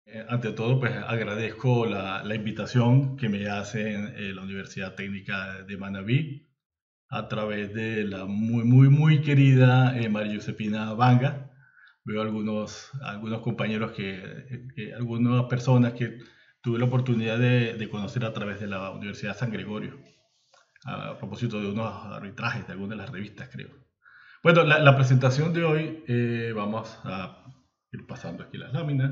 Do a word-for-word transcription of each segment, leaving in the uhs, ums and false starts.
Eh, ante todo, pues agradezco la, la invitación que me hacen eh, la Universidad Técnica de Manabí a través de la muy, muy, muy querida eh, María Josepina Vanga. Veo algunos, algunos compañeros que, que- algunas personas que tuve la oportunidad de, de conocer a través de la Universidad San Gregorio, a propósito de unos arbitrajes de algunas de las revistas, creo. Bueno, la, la presentación de hoy, eh, vamos a ir pasando aquí las láminas.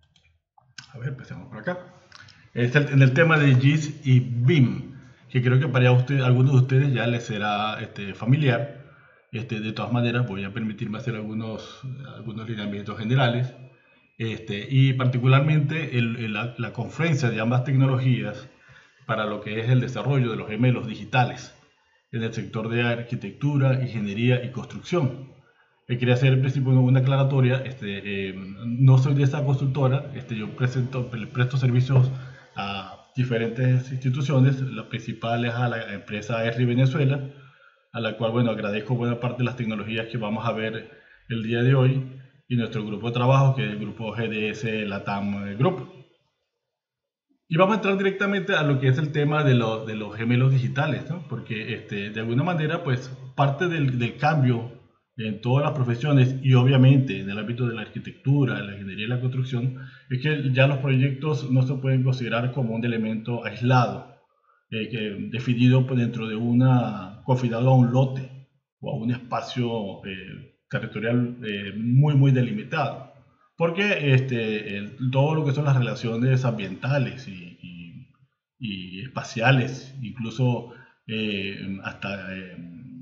A ver, empecemos por acá. Es el- en el tema de G I S y B I M, que creo que para usted, algunos de ustedes ya les será este, familiar. Este, de todas maneras, voy a permitirme hacer algunos, algunos lineamientos generales. Este, y particularmente el- el- la, la confluencia de ambas tecnologías para lo que es el desarrollo de los gemelos digitales en el sector de arquitectura, ingeniería y construcción. Eh, quería hacer en principio una aclaratoria. Este, eh, no soy de esa consultora. Este, yo presento, presto servicios a diferentes instituciones. La principal es a la empresa R I Venezuela, a la cual, bueno, agradezco buena parte de las tecnologías que vamos a ver el día de hoy, y nuestro grupo de trabajo, que es el grupo G D S Latam Group. Y vamos a entrar directamente a lo que es el tema de, los, de los gemelos digitales, ¿no? Porque este, de alguna manera, pues, parte del, del cambio en todas las profesiones y obviamente en el ámbito de la arquitectura, la ingeniería y la construcción, es que ya los proyectos no se pueden considerar como un elemento aislado, eh, que, definido pues, dentro de una, confinado a un lote o a un espacio eh, territorial eh, muy, muy delimitado. Porque este, el- todo lo que son las relaciones ambientales y, y- y espaciales, incluso eh, hasta eh,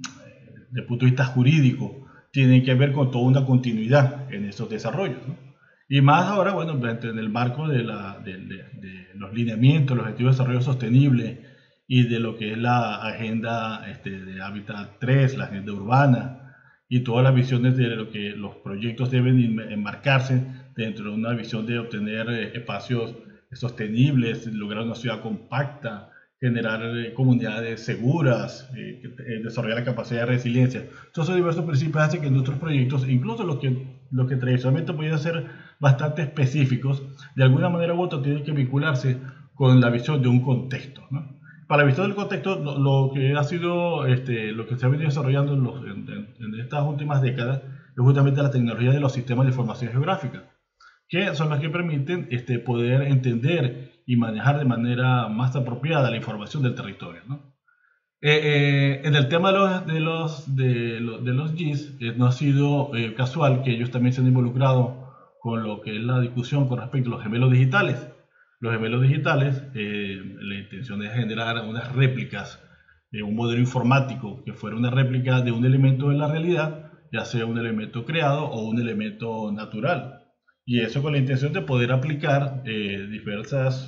desde el punto de vista jurídico, tienen que ver con toda una continuidad en esos desarrollos, ¿no? Y más ahora, bueno, en el marco de, la, de, de, de los lineamientos, los objetivos de desarrollo sostenible y de lo que es la agenda este, de Hábitat tres, la agenda urbana, y todas las visiones de lo que los proyectos deben enmarcarse dentro de una visión de obtener eh, espacios sostenibles, lograr una ciudad compacta, generar eh, comunidades seguras, eh, eh, desarrollar la capacidad de resiliencia. Todos esos diversos principios hacen que nuestros proyectos, incluso los que, los que tradicionalmente podían ser bastante específicos, de alguna manera u otra tienen que vincularse con la visión de un contexto, ¿no? Para la visión del contexto, lo, lo que ha sido, este, lo que se ha venido desarrollando en, los, en, en, estas últimas décadas es justamente la tecnología de los sistemas de información geográfica, que son las que permiten este, poder entender y manejar de manera más apropiada la información del territorio, ¿no? Eh, eh, en el tema de los, de los, de los, de los G I S, eh, no ha sido eh, casual que ellos también se han involucrado con lo que es la discusión con respecto a los gemelos digitales. Los gemelos digitales, eh, la intención es generar unas réplicas de un modelo informático que fuera una réplica de un elemento de la realidad, ya sea un elemento creado o un elemento natural. Y eso con la intención de poder aplicar eh, diversas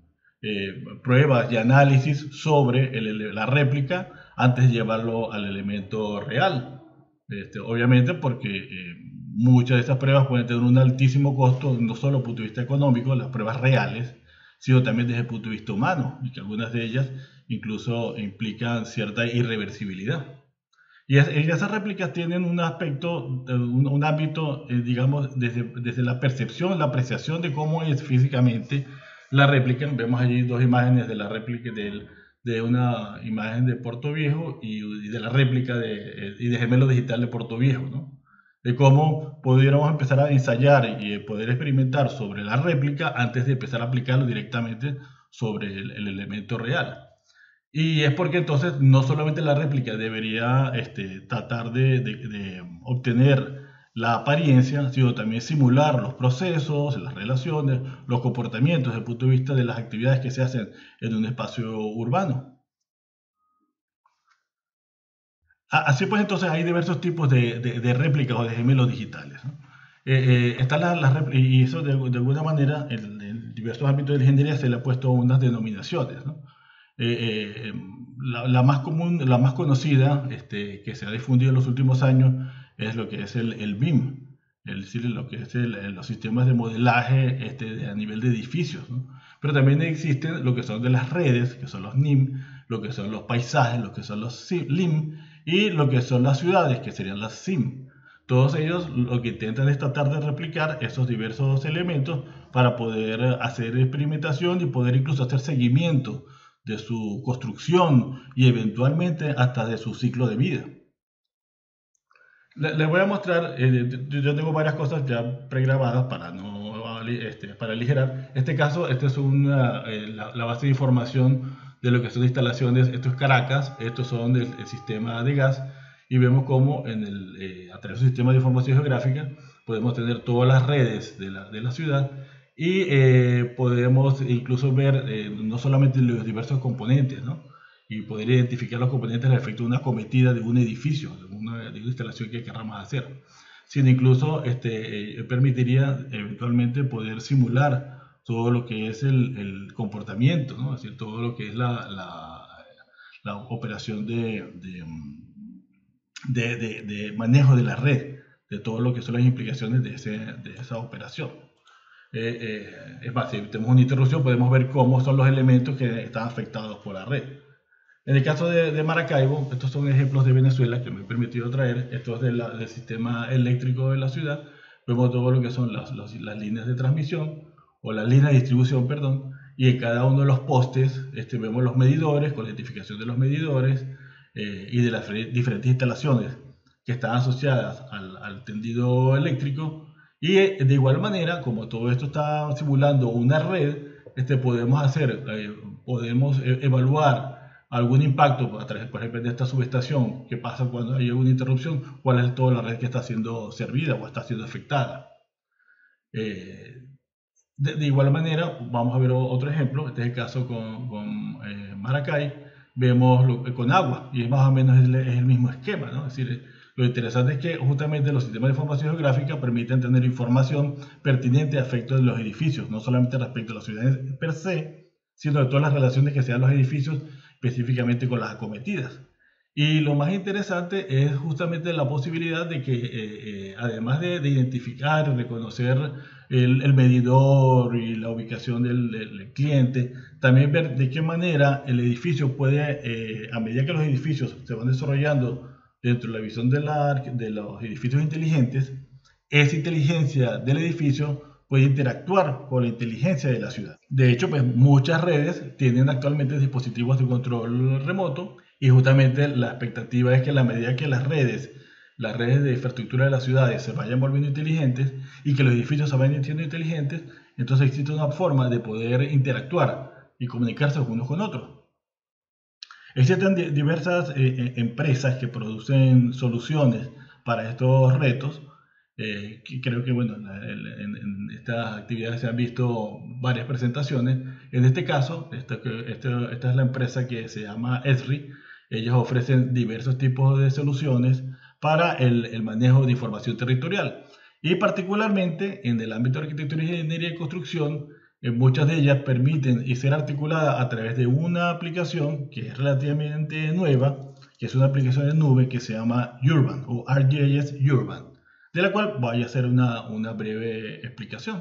eh, pruebas y análisis sobre el, la réplica antes de llevarlo al elemento real. Este, obviamente porque eh, muchas de estas pruebas pueden tener un altísimo costo, no solo desde el punto de vista económico, las pruebas reales, sino también desde el punto de vista humano, y que algunas de ellas incluso implican cierta irreversibilidad. Y, es, y esas réplicas tienen un aspecto, un, un ámbito, eh, digamos, desde, desde la percepción, la apreciación de cómo es físicamente la réplica. Vemos allí dos imágenes de la réplica del, de una imagen de Puerto Viejo y, y de la réplica de, eh, y de gemelo digital de Puerto Viejo, ¿no? De cómo pudiéramos empezar a ensayar y poder experimentar sobre la réplica antes de empezar a aplicarlo directamente sobre el, el elemento real. Y es porque entonces no solamente la réplica debería este, tratar de, de, de obtener la apariencia, sino también simular los procesos, las relaciones, los comportamientos desde el punto de vista de las actividades que se hacen en un espacio urbano. Así pues, entonces hay diversos tipos de, de, de réplicas o de gemelos digitales, ¿no? Eh, eh, están las, las réplicas, y eso de, de, alguna manera en, en diversos ámbitos de la ingeniería se le ha puesto unas denominaciones, ¿no? Eh, eh, la, la, más común, la más conocida, este, que se ha difundido en los últimos años, es lo que es el, el B I M, es decir, lo que es el, los sistemas de modelaje este, de, a nivel de edificios, ¿no? Pero también existen lo que son de las redes, que son los N I M, lo que son los paisajes, lo que son los L I M, y lo que son las ciudades, que serían las S I M. Todos ellos lo que intentan es tratar de replicar esos diversos elementos para poder hacer experimentación y poder incluso hacer seguimiento de su construcción y eventualmente hasta de su ciclo de vida. Les voy a mostrar, eh, yo tengo varias cosas ya pregrabadas para no este, para aligerar. En este caso, esta es una, eh, la, la base de información de lo que son instalaciones. Esto es Caracas, estos son del el sistema de gas, y vemos cómo en el, eh, a través del sistema de información geográfica podemos tener todas las redes de la, de la ciudad y eh, podemos incluso ver eh, no solamente los diversos componentes, ¿no? Y poder identificar los componentes al efecto de una cometida de un edificio, de una, de una instalación que queramos hacer, sino incluso este, eh, permitiría eventualmente poder simular todo lo que es el, el comportamiento, ¿no? Es decir, todo lo que es la, la, la operación de, de, de, de, de manejo de la red, de todo lo que son las implicaciones de, ese, de esa operación. Eh, eh, es más, si tenemos una interrupción podemos ver cómo son los elementos que están afectados por la red. En el caso de, de Maracaibo, estos son ejemplos de Venezuela que me he permitido traer. Esto es de la, del sistema eléctrico de la ciudad. Vemos todo lo que son las, las, las líneas de transmisión o las líneas de distribución, perdón. Y en cada uno de los postes este, vemos los medidores, con la identificación de los medidores eh, y de las diferentes instalaciones que están asociadas al, al tendido eléctrico. Y eh, de igual manera, como todo esto está simulando una red, este, podemos hacer, eh, podemos eh, evaluar algún impacto a través, por ejemplo, de esta subestación, qué pasa cuando hay alguna interrupción, cuál es toda la red que está siendo servida o está siendo afectada. Eh, de, de igual manera, vamos a ver otro ejemplo, este es el caso con, con eh, Maracay, vemos lo, con agua, y es más o menos el, es el mismo esquema, ¿no? Es decir, lo interesante es que justamente los sistemas de información geográfica permiten tener información pertinente a efectos de los edificios, no solamente respecto a las ciudades per se, sino de todas las relaciones que se dan los edificios específicamente con las acometidas. Y lo más interesante es justamente la posibilidad de que, eh, eh, además de, de identificar, reconocer el, el medidor y la ubicación del, del, cliente, también ver de qué manera el edificio puede, eh, a medida que los edificios se van desarrollando dentro de la visión de, la, de los edificios inteligentes, esa inteligencia del edificio puede interactuar con la inteligencia de la ciudad. De hecho, pues muchas redes tienen actualmente dispositivos de control remoto y justamente la expectativa es que a la medida que las redes, las redes de infraestructura de las ciudades se vayan volviendo inteligentes y que los edificios se vayan siendo inteligentes, entonces existe una forma de poder interactuar y comunicarse unos con otros. Existen diversas eh, empresas que producen soluciones para estos retos. Eh, creo que bueno, en, en estas actividades se han visto varias presentaciones. En este caso, esta, esta, esta es la empresa que se llama Esri. Ellos ofrecen diversos tipos de soluciones para el, el manejo de información territorial. Y particularmente en el ámbito de arquitectura, ingeniería y construcción, eh, muchas de ellas permiten y ser articuladas a través de una aplicación que es relativamente nueva, que es una aplicación de nube que se llama Urban o ArcGIS Urban, de la cual voy a hacer una, una breve explicación.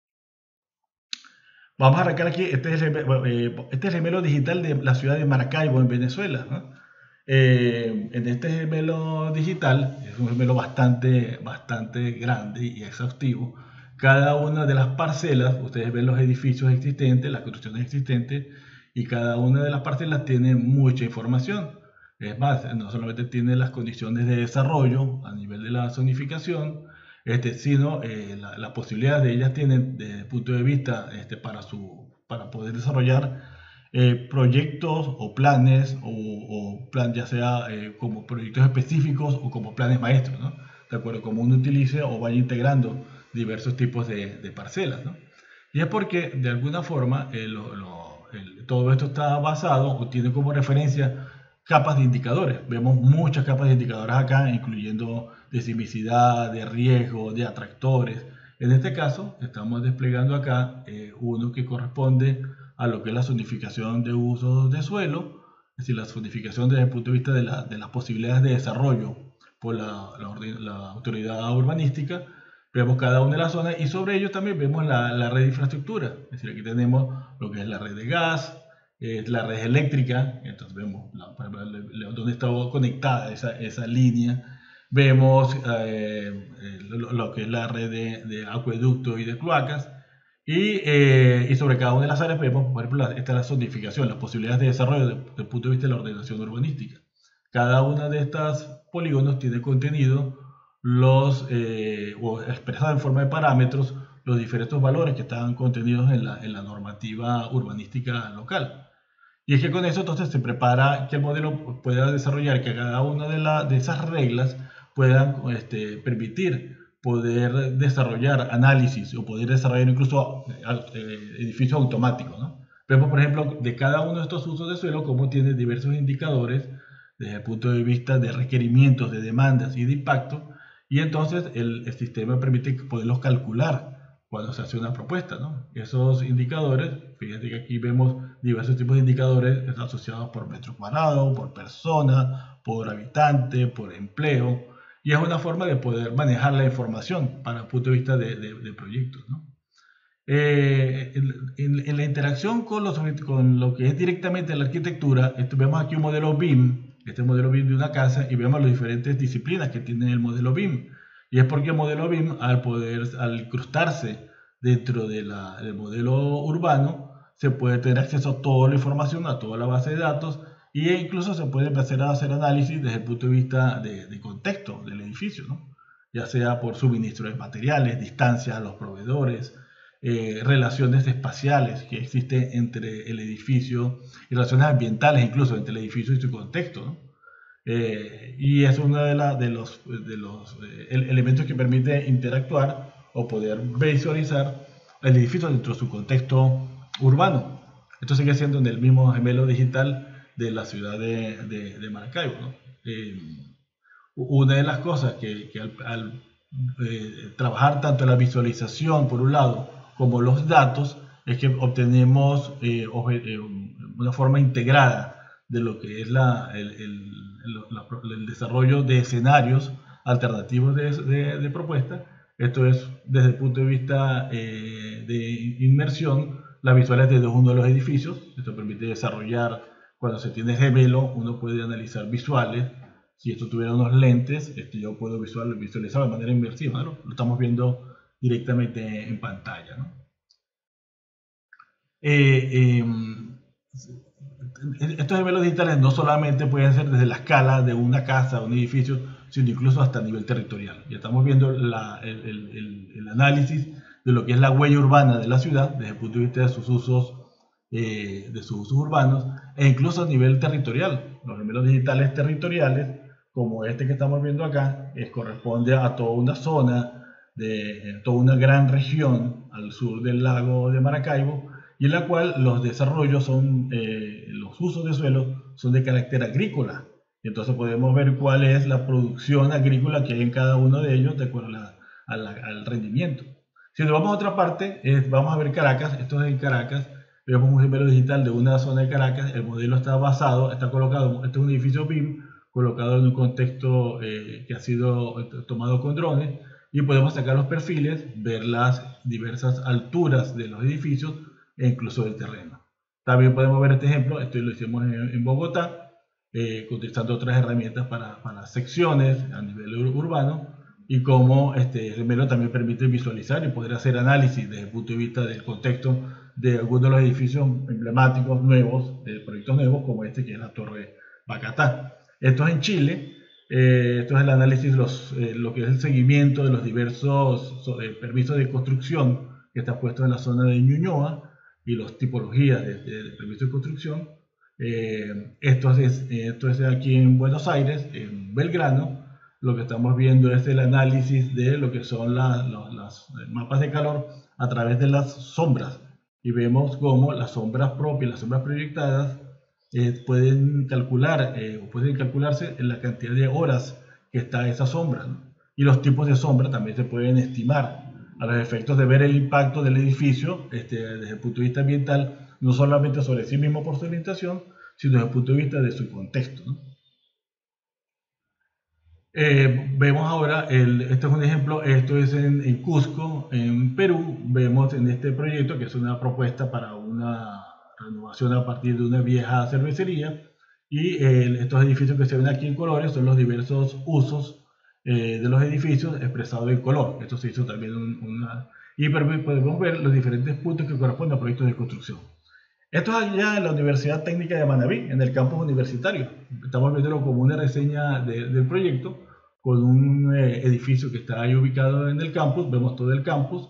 Vamos a arrancar aquí, este es, el, eh, este es el gemelo digital de la ciudad de Maracaibo, en Venezuela, ¿no? Eh, en este gemelo digital, es un gemelo bastante, bastante grande y exhaustivo. Cada una de las parcelas, ustedes ven los edificios existentes, las construcciones existentes, y cada una de las parcelas tiene mucha información. Es más, no solamente tiene las condiciones de desarrollo a nivel de la zonificación, este, sino eh, la, la posibilidad de ellas tienen desde el punto de vista este, para, su, para poder desarrollar eh, proyectos o planes, o, o plan ya sea eh, como proyectos específicos o como planes maestros, ¿no? De acuerdo a cómo uno utilice o vaya integrando diversos tipos de, de parcelas, ¿no? Y es porque de alguna forma eh, lo, lo, el, todo esto está basado o tiene como referencia capas de indicadores. Vemos muchas capas de indicadores acá, incluyendo de sismicidad, de riesgo, de atractores. En este caso, estamos desplegando acá eh, uno que corresponde a lo que es la zonificación de usos de suelo, es decir, la zonificación desde el punto de vista de, la, de las posibilidades de desarrollo por la, la, la autoridad urbanística. Vemos cada una de las zonas y sobre ello también vemos la, la red de infraestructura. Es decir, aquí tenemos lo que es la red de gas, eh, la red eléctrica, entonces vemos la, dónde está conectada esa, esa línea. vemos eh, eh, lo, lo, que es la red de, de acueductos y de cloacas, y, eh, y sobre cada una de las áreas vemos, por ejemplo, la, esta es la zonificación, las posibilidades de desarrollo desde el punto de vista de la ordenación urbanística. Cada una de estas polígonos tiene contenido los, eh, o expresado en forma de parámetros, los diferentes valores que están contenidos en la, en la normativa urbanística local. Y es que con eso entonces se prepara que el modelo pueda desarrollar, que cada una de, la, de esas reglas puedan este, permitir poder desarrollar análisis o poder desarrollar incluso eh, edificios automáticos, ¿no? Vemos, por ejemplo, de cada uno de estos usos de suelo, cómo tiene diversos indicadores desde el punto de vista de requerimientos, de demandas y de impacto, y entonces el, el sistema permite poderlos calcular cuando se hace una propuesta, ¿no? Esos indicadores, fíjate que aquí vemos diversos tipos de indicadores asociados por metro cuadrado, por persona, por habitante, por empleo, y es una forma de poder manejar la información para el punto de vista de, de, de proyectos, ¿no? Eh, en, en, en, la interacción con, los, con lo que es directamente la arquitectura, esto, vemos aquí un modelo B I M, este modelo B I M de una casa, y vemos las diferentes disciplinas que tiene el modelo B I M. Y es porque el modelo B I M, al poder, al incrustarse dentro de la, del modelo urbano, se puede tener acceso a toda la información, a toda la base de datos, e incluso se puede empezar a hacer análisis desde el punto de vista de, de contexto del edificio, ¿no? Ya sea por suministro de materiales, distancia a los proveedores, eh, relaciones espaciales que existen entre el edificio y relaciones ambientales incluso entre el edificio y su contexto, ¿no? Eh, y es uno de, la, de los, de los eh, elementos que permite interactuar o poder visualizar el edificio dentro de su contexto urbano. Esto sigue siendo en el mismo gemelo digital de la ciudad de, de, de Maracaibo, ¿no? Eh, una de las cosas que, que al, al eh, trabajar tanto la visualización por un lado como los datos es que obtenemos eh, eh, una forma integrada de lo que es la, el, el, la, el desarrollo de escenarios alternativos de, de, de propuestas. Esto es desde el punto de vista eh, de inmersión, las visuales desde uno de los edificios. Esto permite desarrollar, cuando se tiene gemelo, uno puede analizar visuales. Si esto tuviera unos lentes, este, yo puedo visual, visualizar de manera inmersiva, ¿no? Lo estamos viendo directamente en pantalla, ¿no? Eh, eh, estos gemelos digitales no solamente pueden ser desde la escala de una casa, un edificio, sino incluso hasta a nivel territorial. Ya estamos viendo la, el, el, el, análisis de lo que es la huella urbana de la ciudad desde el punto de vista de sus usos, eh, de sus usos urbanos, e incluso a nivel territorial. Los gemelos digitales territoriales, como este que estamos viendo acá, es, corresponde a toda una zona, de toda una gran región al sur del lago de Maracaibo, y en la cual los desarrollos son, eh, los usos de suelo son de carácter agrícola. Entonces podemos ver cuál es la producción agrícola que hay en cada uno de ellos de acuerdo a la, a la, al rendimiento. Si nos vamos a otra parte, eh, vamos a ver Caracas. Esto es en Caracas. Vemos un gemelo digital de una zona de Caracas. El modelo está basado, está colocado, este es un edificio B I M, colocado en un contexto eh, que ha sido tomado con drones, y podemos sacar los perfiles, ver las diversas alturas de los edificios e incluso del terreno. También podemos ver este ejemplo, esto lo hicimos en, en Bogotá, eh, utilizando otras herramientas para, para secciones a nivel urbano, y cómo este gemelo también permite visualizar y poder hacer análisis desde el punto de vista del contexto de algunos de los edificios emblemáticos nuevos, de proyectos nuevos, como este que es la Torre Bacatá. Esto es en Chile. Eh, esto es el análisis de los, eh, lo que es el seguimiento de los diversos eh, permisos de construcción que está puesto en la zona de Ñuñoa, y las tipologías de, de, de permiso de construcción. Eh, esto, es, esto es aquí en Buenos Aires, en Belgrano. Lo que estamos viendo es el análisis de lo que son la, los, las mapas de calor a través de las sombras, y vemos cómo las sombras propias, las sombras proyectadas, eh, pueden calcular eh, o pueden calcularse en la cantidad de horas que está esa sombra, ¿no? Y los tipos de sombra también se pueden estimar a los efectos de ver el impacto del edificio este, desde el punto de vista ambiental, no solamente sobre sí mismo por su orientación, sino desde el punto de vista de su contexto, ¿no? Eh, vemos ahora, el, este es un ejemplo, esto es en, en Cusco, en Perú. Vemos en este proyecto que es una propuesta para una renovación a partir de una vieja cervecería, y eh, estos edificios que se ven aquí en colores son los diversos usos eh, de los edificios expresado en color. Esto se hizo también un, una... Y podemos ver los diferentes puntos que corresponden a proyectos de construcción. Esto es allá en la Universidad Técnica de Manabí, en el campus universitario. Estamos viéndolo como una reseña de, del proyecto, con un eh, edificio que está ahí ubicado en el campus. Vemos todo el campus,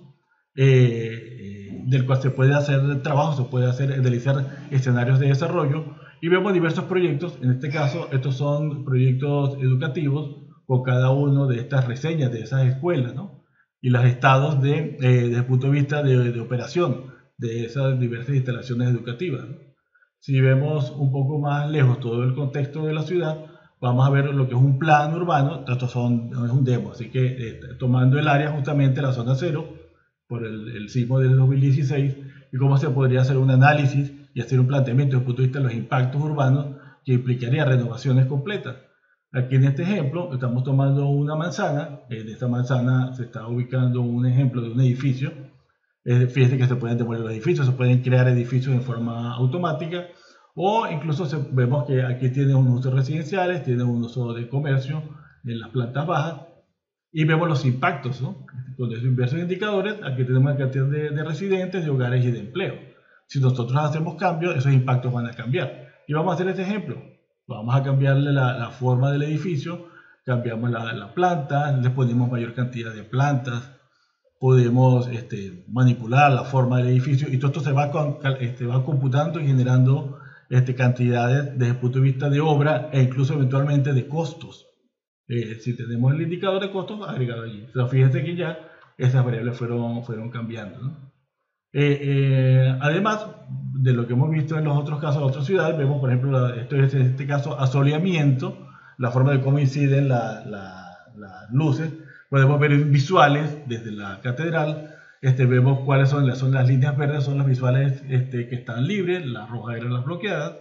eh, del cual se puede hacer trabajo, se puede hacer, realizar escenarios de desarrollo. Y vemos diversos proyectos. En este caso, estos son proyectos educativos con cada uno de estas reseñas de esas escuelas, ¿no? Y los estados de, eh, desde el punto de vista de, de operación de esas diversas instalaciones educativas, ¿no? Si vemos un poco más lejos todo el contexto de la ciudad, vamos a ver lo que es un plan urbano. Esto son, es un demo, así que eh, tomando el área justamente la zona cero por el, el sismo del dos mil dieciséis, y cómo se podría hacer un análisis y hacer un planteamiento desde el punto de vista de los impactos urbanos que implicaría renovaciones completas. Aquí en este ejemplo estamos tomando una manzana. En esta manzana se está ubicando un ejemplo de un edificio. Eh, fíjense que se pueden demoler los edificios, se pueden crear edificios en forma automática, o incluso se, vemos que aquí tiene un uso residenciales, tiene un uso de comercio en las plantas bajas, y vemos los impactos, ¿no? Con esos diversos indicadores. Aquí tenemos la cantidad de, de residentes, de hogares y de empleo. Si nosotros hacemos cambios, esos impactos van a cambiar. Y vamos a hacer este ejemplo. Vamos a cambiarle la, la forma del edificio, cambiamos la, la planta, le ponemos mayor cantidad de plantas, podemos este, manipular la forma del edificio, y todo esto se va, con, este, va computando y generando este, cantidades desde el punto de vista de obra e incluso eventualmente de costos. Eh, si tenemos el indicador de costos agregado allí. Entonces, fíjense que ya esas variables fueron, fueron cambiando, ¿no? Eh, eh, además de lo que hemos visto en los otros casos de otras ciudades, vemos, por ejemplo, la, esto es en este caso asoleamiento, la forma de cómo inciden las la, la luces. Podemos ver visuales desde la catedral. Este, vemos cuáles son las, son las líneas verdes, son las visuales este, que están libres, las rojas eran las bloqueadas.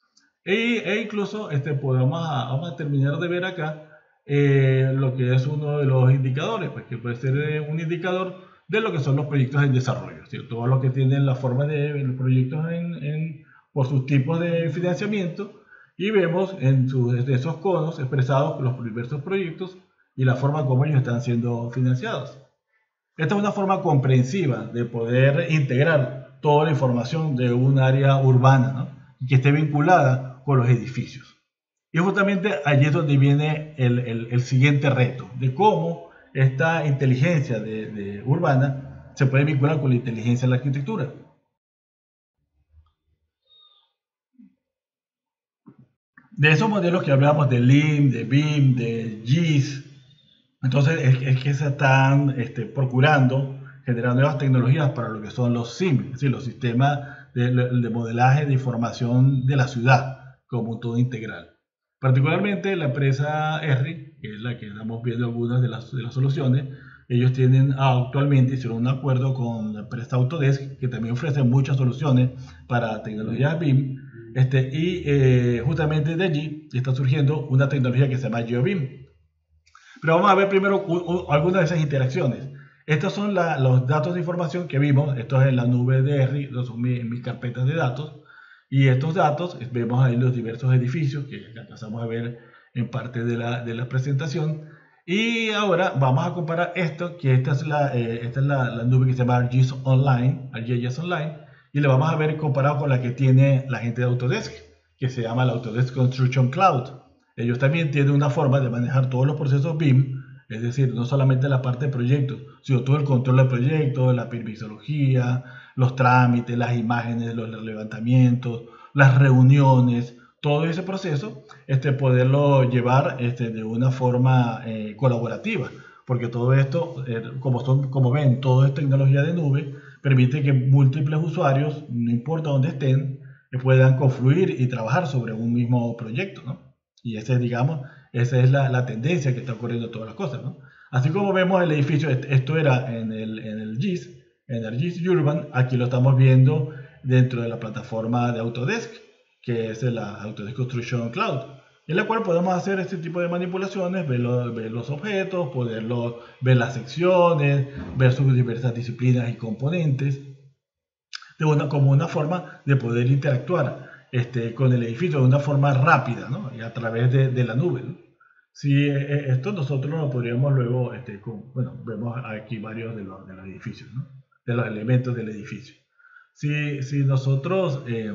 E, e incluso este, podemos a, vamos a terminar de ver acá eh, lo que es uno de los indicadores, pues, que puede ser eh, un indicador de lo que son los proyectos en desarrollo, ¿sí? Todo lo que tienen la forma de los proyectos en, en, por sus tipos de financiamiento, y vemos en sus, esos conos expresados los diversos proyectos y la forma como ellos están siendo financiados. Esta es una forma comprensiva de poder integrar toda la información de un área urbana, ¿no? Y que esté vinculada con los edificios. Y justamente allí es donde viene el, el, el siguiente reto, de cómo esta inteligencia de, de urbana se puede vincular con la inteligencia de la arquitectura. De esos modelos que hablamos de L I M, de B I M, de G I S, entonces es, es que se están este, procurando generar nuevas tecnologías para lo que son los S I M, es decir, los sistemas de, de modelaje de información de la ciudad como un todo integral. Particularmente la empresa R I, que es la que estamos viendo algunas de las, de las soluciones, ellos tienen actualmente, hicieron un acuerdo con la empresa Autodesk, que también ofrece muchas soluciones para tecnologías B I M, este, y eh, justamente de allí está surgiendo una tecnología que se llama GeoBeam. Pero vamos a ver primero algunas de esas interacciones. Estos son la, los datos de información que vimos. Esto es en la nube de R I, estos son mis, mis carpetas de datos. Y estos datos, vemos ahí los diversos edificios que alcanzamos a ver en parte de la, de la presentación. Y ahora vamos a comparar esto, que esta es la, eh, esta es la, la nube que se llama ArcGIS Online, ArcGIS Online, y le vamos a ver comparado con la que tiene la gente de Autodesk, que se llama la Autodesk Construction Cloud. Ellos también tienen una forma de manejar todos los procesos B I M, es decir, no solamente la parte de proyectos, sino todo el control del proyecto, la permisología, los trámites, las imágenes, los levantamientos, las reuniones, todo ese proceso, este, poderlo llevar este, de una forma eh, colaborativa, porque todo esto, eh, como, son, como ven, todo es tecnología de nube, permite que múltiples usuarios, no importa dónde estén, puedan confluir y trabajar sobre un mismo proyecto, ¿no? Y ese, digamos, esa es la, la tendencia que está ocurriendo en todas las cosas, ¿no? Así como vemos el edificio, esto era en el, en el G I S, en el G I S Urban, aquí lo estamos viendo dentro de la plataforma de Autodesk, que es la Autodesk Construction Cloud, en la cual podemos hacer este tipo de manipulaciones, ver, lo, ver los objetos, poderlo, ver las secciones, ver sus diversas disciplinas y componentes, de una, como una forma de poder interactuar este, con el edificio de una forma rápida, ¿no? Y a través de, de la nube, ¿no? Sí, eh, esto nosotros lo podríamos luego, este, con- bueno, vemos aquí varios de los, de los edificios, ¿no? De los elementos del edificio. Si, si nosotros eh,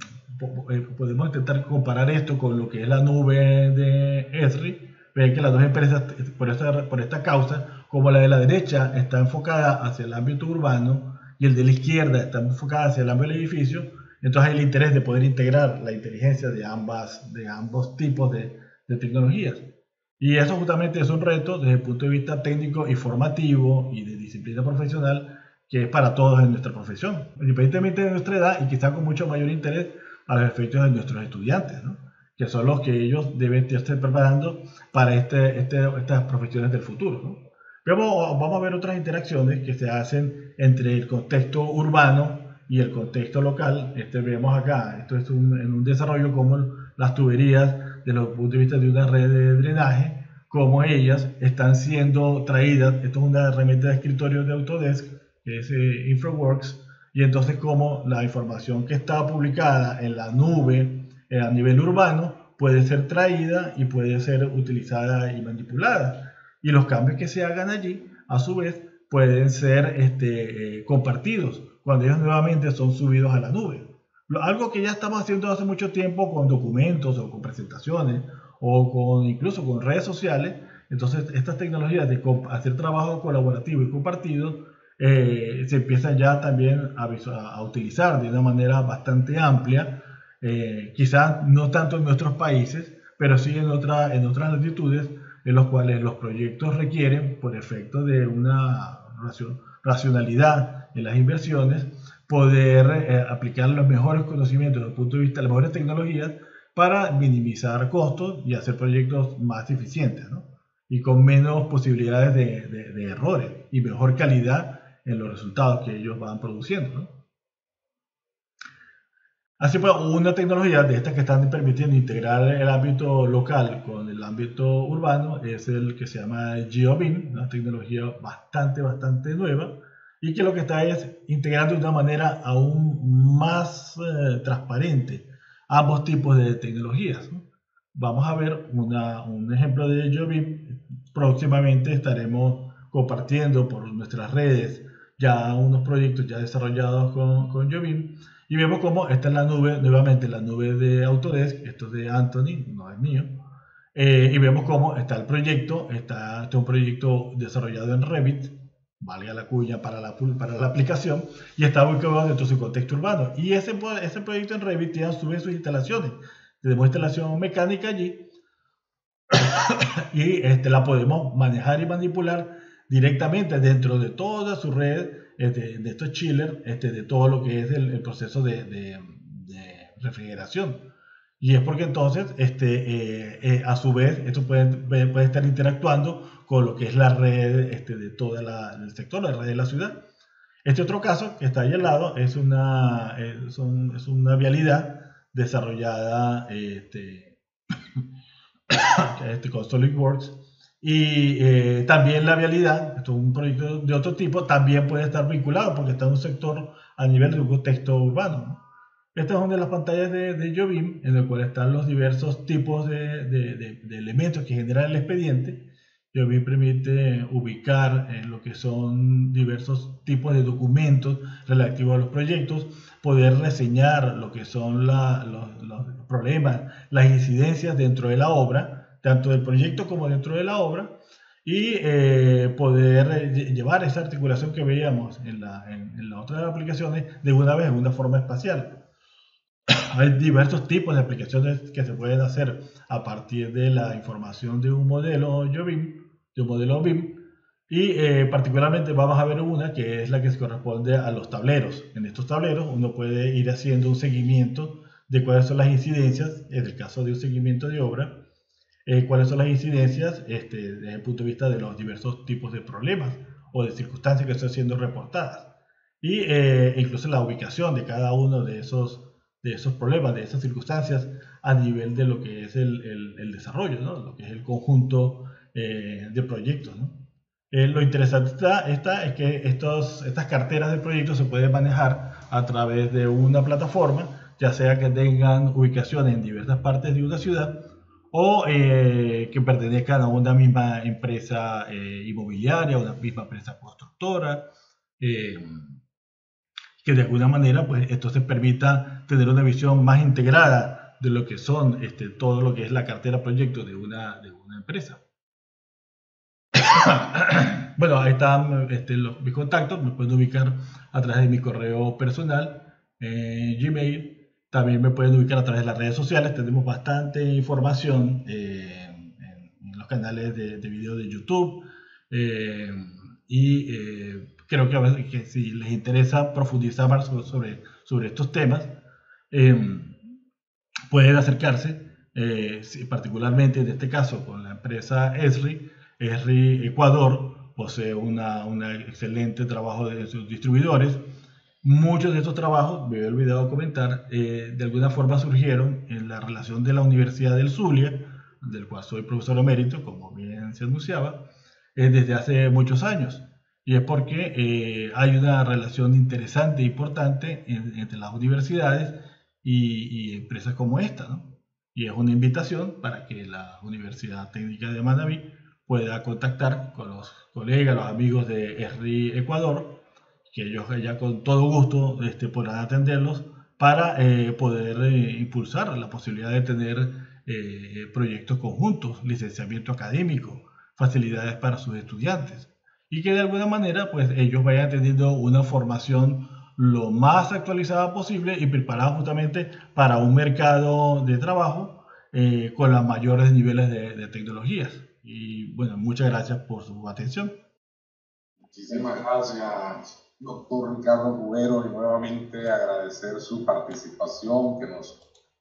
po- eh, podemos intentar comparar esto con lo que es la nube de Esri, ven que las dos empresas, eh, por esta, por esta causa, como la de la derecha está enfocada hacia el ámbito urbano y el de la izquierda está enfocada hacia el ámbito del edificio, entonces hay el interés de poder integrar la inteligencia de, ambas, de ambos tipos de, de tecnologías. Y eso justamente es un reto desde el punto de vista técnico y formativo y de disciplina profesional que es para todos en nuestra profesión, independientemente de nuestra edad y quizá con mucho mayor interés a los efectos de nuestros estudiantes, ¿no? Que son los que ellos deben estar preparando para este, este, estas profesiones del futuro, ¿no? Pero vamos a ver otras interacciones que se hacen entre el contexto urbano y el contexto local. Este, vemos acá, esto es un, en un desarrollo como las tuberías desde el punto de vista de una red de drenaje, como ellas están siendo traídas, esto es una herramienta de escritorio de Autodesk, que es eh, InfraWorks, y entonces como la información que está publicada en la nube eh, a nivel urbano puede ser traída y puede ser utilizada y manipulada. Y los cambios que se hagan allí, a su vez, pueden ser este, eh, compartidos cuando ellos nuevamente son subidos a la nube. Algo que ya estamos haciendo hace mucho tiempo con documentos o con presentaciones o con incluso con redes sociales. Entonces, estas tecnologías de hacer trabajo colaborativo y compartido eh, se empiezan ya también a, a, utilizar de una manera bastante amplia, eh, quizás no tanto en nuestros países, pero sí en, otra, en otras latitudes en los cuales los proyectos requieren, por efecto de una racionalidad en las inversiones, poder eh, aplicar los mejores conocimientos desde el punto de vista de las mejores tecnologías para minimizar costos y hacer proyectos más eficientes, ¿no? Y con menos posibilidades de, de, de errores y mejor calidad en los resultados que ellos van produciendo, ¿no? Así pues, una tecnología de estas que están permitiendo integrar el ámbito local con el ámbito urbano es el que se llama GeoBeam, una tecnología bastante, bastante nueva y que lo que está es integrando de una manera aún más eh, transparente ambos tipos de tecnologías, ¿no? Vamos a ver una, un ejemplo de GeoBeam. Próximamente estaremos compartiendo por nuestras redes ya unos proyectos ya desarrollados con, con GeoBeam. Y vemos cómo esta es la nube, nuevamente la nube de Autodesk, esto es de Anthony, no es mío. Eh, y vemos cómo está el proyecto, está, este es un proyecto desarrollado en Revit, valga la cuña para la, para la aplicación, y está ubicado dentro de su contexto urbano. Y ese, ese proyecto en Revit tiene a su vez sus instalaciones. Tenemos instalación mecánica allí, y este, la podemos manejar y manipular directamente dentro de toda su red este, de estos chillers, este, de todo lo que es el, el proceso de, de, de, refrigeración. Y es porque entonces, este, eh, eh, a su vez, esto puede, puede estar interactuando con lo que es la red este, de todo el sector, la red de la ciudad. Este otro caso que está ahí al lado es una, es un, es una vialidad desarrollada este, este, con SolidWorks. Y eh, también la vialidad, esto es un proyecto de otro tipo, también puede estar vinculado porque está en un sector a nivel de un contexto urbano, ¿no? Esta es una de las pantallas de, de GeoBeam en el cual están los diversos tipos de, de, de, de elementos que generan el expediente. GeoBeam permite ubicar en lo que son diversos tipos de documentos relativos a los proyectos, poder reseñar lo que son la, los, los problemas, las incidencias dentro de la obra, tanto del proyecto como dentro de la obra, y eh, poder llevar esa articulación que veíamos en, la, en, en las otras aplicaciones de una vez en una forma espacial. Hay diversos tipos de aplicaciones que se pueden hacer a partir de la información de un modelo GeoBeam, de un modelo BIM, y eh, particularmente vamos a ver una que es la que se corresponde a los tableros. En estos tableros uno puede ir haciendo un seguimiento de cuáles son las incidencias, en el caso de un seguimiento de obra, eh, cuáles son las incidencias este, desde el punto de vista de los diversos tipos de problemas o de circunstancias que están siendo reportadas. Y eh, incluso la ubicación de cada uno de esos, de esos problemas, de esas circunstancias a nivel de lo que es el, el, el desarrollo, ¿no? Lo que es el conjunto eh, de proyectos, ¿no? Eh, lo interesante está, está es que estos, estas carteras de proyectos se pueden manejar a través de una plataforma, ya sea que tengan ubicaciones en diversas partes de una ciudad o eh, que pertenezcan a una misma empresa eh, inmobiliaria, una misma empresa constructora, eh, que de alguna manera pues esto se permita tener una visión más integrada de lo que son este, todo lo que es la cartera proyectos de una, de una empresa. Bueno, ahí están este, los, mis contactos, me pueden ubicar a través de mi correo personal, eh, Gmail, también me pueden ubicar a través de las redes sociales, tenemos bastante información eh, en, en los canales de, de video de YouTube, eh, y eh, creo que, a veces, que si les interesa profundizar más sobre, sobre estos temas, eh, pueden acercarse, eh, particularmente en este caso con la empresa ESRI. ESRI Ecuador posee una, una excelente trabajo de sus distribuidores. Muchos de estos trabajos, me he olvidado comentar, eh, de alguna forma surgieron en la relación de la Universidad del Zulia, del cual soy profesor emérito, como bien se anunciaba, eh, desde hace muchos años. Y es porque eh, hay una relación interesante e importante en, entre las universidades y, y empresas como esta, ¿no? Y es una invitación para que la Universidad Técnica de Manabí pueda contactar con los colegas, los amigos de ESRI Ecuador, que ellos ya con todo gusto este, podrán atenderlos para eh, poder eh, impulsar la posibilidad de tener eh, proyectos conjuntos, licenciamiento académico, facilidades para sus estudiantes, y que de alguna manera pues ellos vayan teniendo una formación lo más actualizada posible y preparada justamente para un mercado de trabajo eh, con los mayores niveles de, de tecnologías. Y bueno, muchas gracias por su atención. Muchísimas gracias, doctor Ricardo Cubero, y nuevamente agradecer su participación, que nos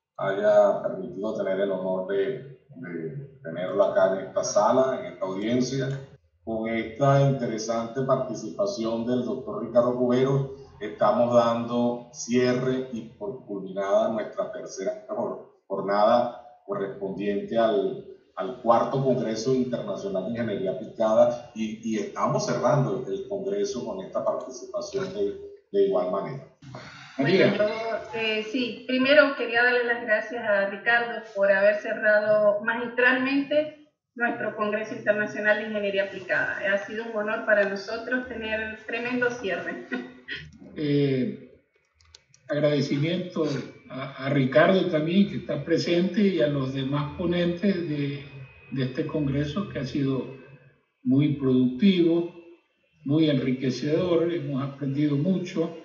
haya permitido tener el honor de, de tenerlo acá en esta sala, en esta audiencia. Con esta interesante participación del doctor Ricardo Cubero, estamos dando cierre y por culminada nuestra tercera jornada correspondiente al, al cuarto Congreso Internacional de Ingeniería Aplicada, y, y estamos cerrando el Congreso con esta participación de, de igual manera. Bueno, yo, eh, sí, primero quería darle las gracias a Ricardo por haber cerrado magistralmente nuestro Congreso Internacional de Ingeniería Aplicada. Ha sido un honor para nosotros tener tremendo cierre. Eh, agradecimiento a, a Ricardo también, que está presente, y a los demás ponentes de, de este Congreso, que ha sido muy productivo, muy enriquecedor, hemos aprendido mucho.